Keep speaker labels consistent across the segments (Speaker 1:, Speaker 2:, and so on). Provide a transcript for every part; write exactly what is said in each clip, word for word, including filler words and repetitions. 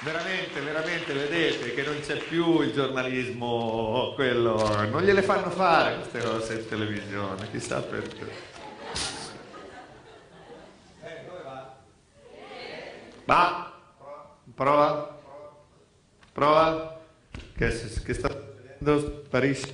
Speaker 1: veramente, veramente vedete che non c'è più il giornalismo, quello, non gliele fanno fare queste cose in televisione, chissà perché. Eh, dove va? Va? Prova? Prova? Che, che sta succedendo? Sparisce?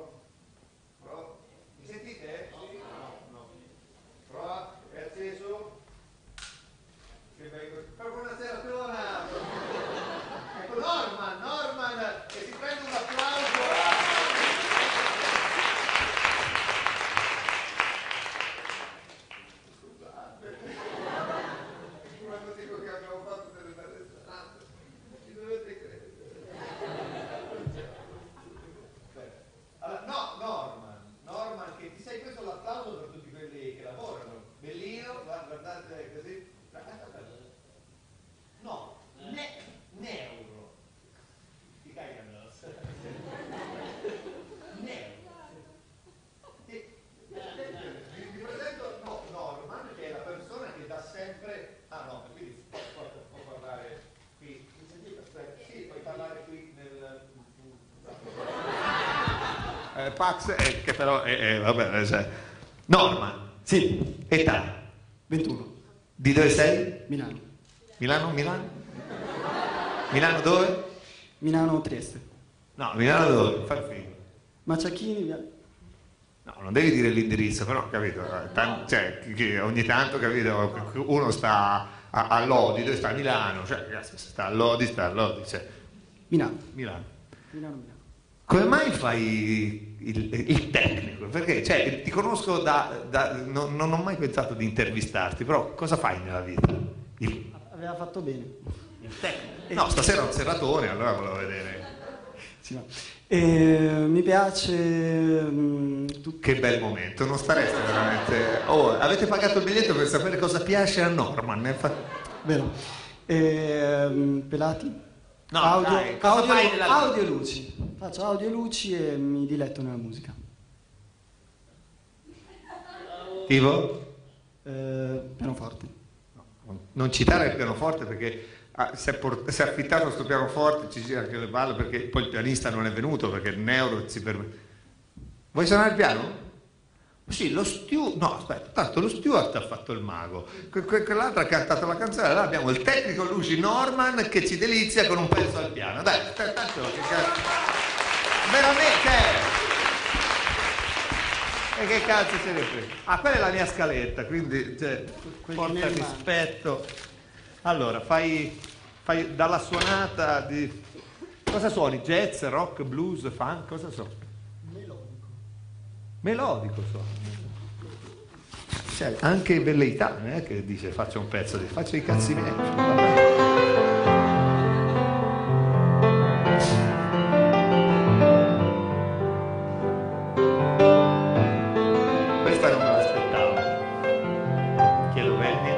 Speaker 1: Mi sentite? No, no. Prova? È acceso? Che bello. Buonasera, Fiona! Ecco Norman, Norman, e si prende un applauso. Scusate. Quando dico che abbiamo fatto delle belle serate, ci dovete credere. Allora, no, Norman, Norman, che ti sei preso l'applauso per tutti quelli che lavorano. Bellino, guardate così. No, ne, neuro. Ti cagano. Neuro. E, vi, vi presento no, Norman, che è la persona che dà sempre. Ah no, quindi può, può parlare qui. Aspetta, sì, puoi parlare qui nel. Eh, Pax, eh, che però è, è vabbè, cioè. Norman,
Speaker 2: Sì,
Speaker 1: età,
Speaker 2: ventuno.
Speaker 1: di dove sei?
Speaker 2: Milano.
Speaker 1: Milano, Milano? Milano dove?
Speaker 2: Milano, Trieste.
Speaker 1: No, Milano dove? Fai figo.
Speaker 2: Macciacchini, via.
Speaker 1: No, non devi dire l'indirizzo, però, capito? Tan- cioè, che ogni tanto, capito? Uno sta a, a Lodi, dove sta a Milano, cioè, ragazzi, se sta a Lodi, sta a Lodi, cioè.
Speaker 2: Milano.
Speaker 1: Milano.
Speaker 2: Milano, Milano.
Speaker 1: Come mai fai il, il tecnico? Perché, cioè, ti conosco da... da non, non ho mai pensato di intervistarti, però cosa fai nella vita? Il,
Speaker 2: Aveva fatto bene.
Speaker 1: il tecnico? No, stasera è un serratore, allora volevo vedere.
Speaker 2: Sì, no. E, mi piace... mm, tu-
Speaker 1: Che bel momento, non stareste veramente... Oh, avete pagato il biglietto per sapere cosa piace a Norman? Ne fa-
Speaker 2: Vero. E, mm, pelati?
Speaker 1: No,
Speaker 2: audio,
Speaker 1: dai, cosa
Speaker 2: audio,
Speaker 1: fai nella vita?
Speaker 2: audio e luci. Faccio audio e luci e mi diletto nella musica.
Speaker 1: Tipo?
Speaker 2: Eh, pianoforte.
Speaker 1: Non citare il pianoforte perché ah, si, è port- si è affittato sto pianoforte, ci gira anche le balle perché poi il pianista non è venuto perché il neuro si permette. Vuoi suonare il piano? Sì, lo Stewart, no aspetta, tanto lo Stewart ha fatto il mago, que- que- quell'altro ha cantato la canzone, allora abbiamo il tecnico Luci Norman che ci delizia con un pezzo al piano, dai, t- tanto che cazzo, veramente, e che cazzo se ne frega? Ah, quella è la mia scaletta, quindi cioè, porta rispetto. Allora, fai, fai dalla suonata di... Cosa suoni? Jazz, rock, blues, funk, cosa so? Melodico so. Cioè, anche in velleità, non è che dice faccio un pezzo di faccio i cazzi miei. Vabbè. Questa non me l'aspettavo. Chiedo bene.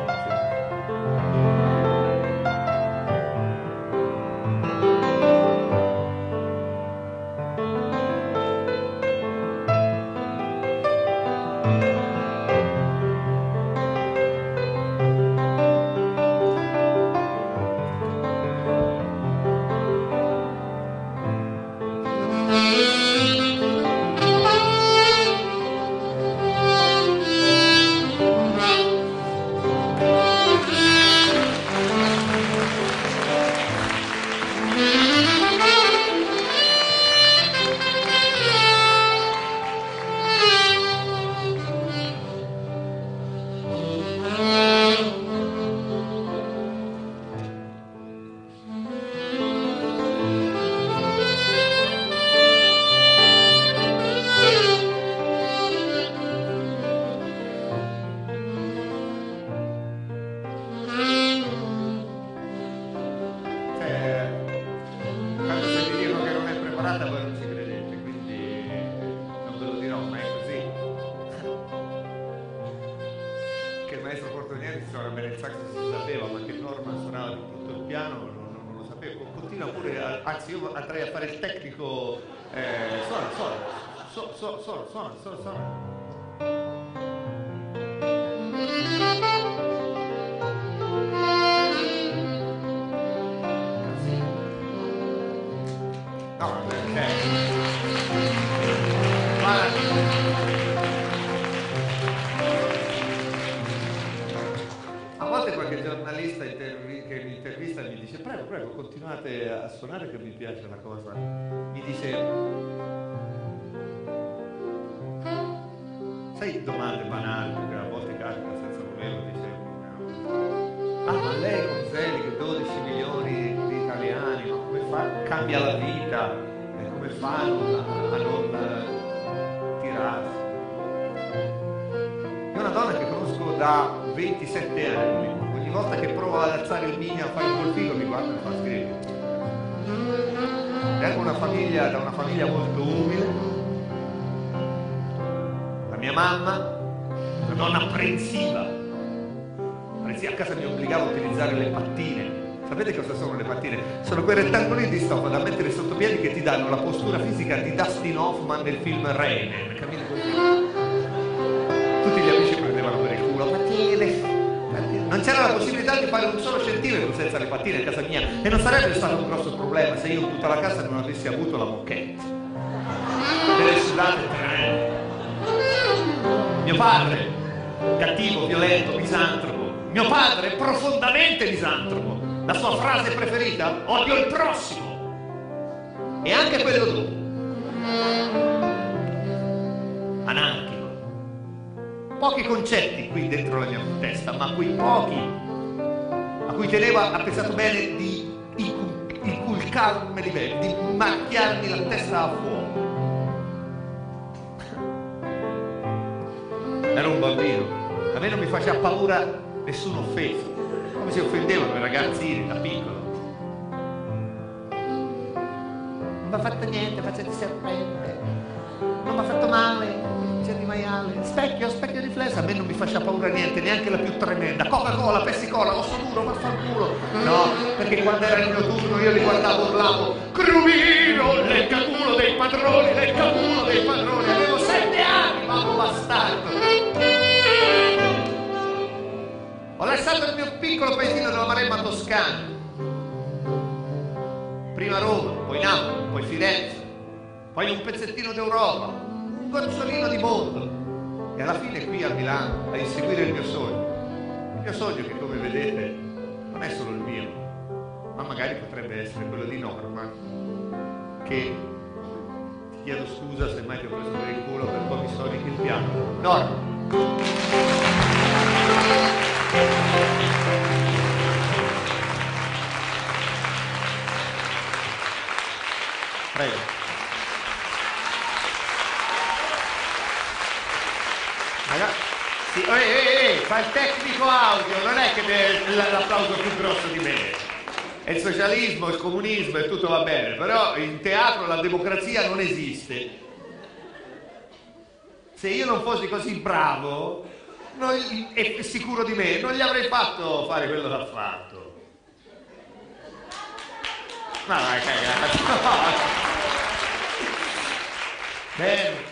Speaker 1: Voi non ci credete, quindi non ve lo dirò, ma è così. Che il maestro Portonieri suona bene il sax si sapeva, ma che Norman suonava di tutto il piano non, non, non lo sapevo. Continua pure, a, anzi io andrei a fare il tecnico, eh, suona, suona, suona, suona, suona, suona, suona, suona. qualche giornalista intervi- che mi intervista e mi dice prego, prego, continuate a suonare che mi piace la cosa. Mi dice, sai, domande banali, perché a volte capita senza volerlo, dice, ah, ma lei con Zelig dodici milioni di italiani, ma come fa? Cambia la vita, e come fanno a, a non uh, tirarsi? È una donna che conosco da ventisette anni, ogni volta che provo ad alzare il mignolo a fare un colfigo mi guarda e mi fa scrivere. Vengo una famiglia, da una famiglia molto umile, la mia mamma, una donna apprensiva, apprensiva, a casa mi obbligava a utilizzare le pattine. Sapete cosa sono le pattine? Sono quei rettangoli di stoffa da mettere sotto piedi che ti danno la postura fisica di Dustin Hoffman nel film Rain, cammini così. Tutti gli amici prendevano per il culo, pattine. Non c'era la possibilità di fare un solo centimetro senza le pattine a casa mia e non sarebbe stato un grosso problema se io in tutta la casa non avessi avuto la moquette. Delle sudate tremende. Mio padre, cattivo, violento, misantropo. Mio padre, profondamente misantropo. La sua frase preferita? Odio il prossimo. E anche quello dopo. Anarchico. Pochi concetti qui dentro la mia testa, ma quei pochi a cui teneva, ha pensato bene di inculcarmeli bene, di macchiarmi la testa a fuoco. Ero un bambino, a me non mi faceva paura nessun offeso, come si offendevano i ragazzini da piccolo. Non mi ha fatto niente, faccia di serpente, non mi ha fatto male. Di maiale, specchio, specchio riflesso, a me non mi faceva paura niente, neanche la più tremenda. Coca-Cola, Pepsi-Cola, osso duro, vaffanculo. No, perché quando era il mio turno io li guardavo, urlavo Crumino, leccaculo dei padroni, leccaculo dei padroni. Avevo sette anni, mamma bastardo. Ho lasciato il mio piccolo paesino della Maremma toscana. Prima Roma, poi Napoli, poi Firenze, poi un pezzettino d'Europa. Un gozzolino di mondo e alla fine qui a Milano a inseguire il mio sogno il mio sogno che come vedete non è solo il mio ma magari potrebbe essere quello di Norma che ti chiedo scusa se mai ti ho preso per il culo per pochi soldi che il piano. Norma, prego. Sì, ehi, ehi, ehi, fa il tecnico audio, non è che deve l'applauso più grosso di me. È il socialismo, il comunismo e tutto va bene, però in teatro la democrazia non esiste. Se io non fossi così bravo non, e sicuro di me, non gli avrei fatto fare quello che ha fatto. Ma vai, cagata. Bene.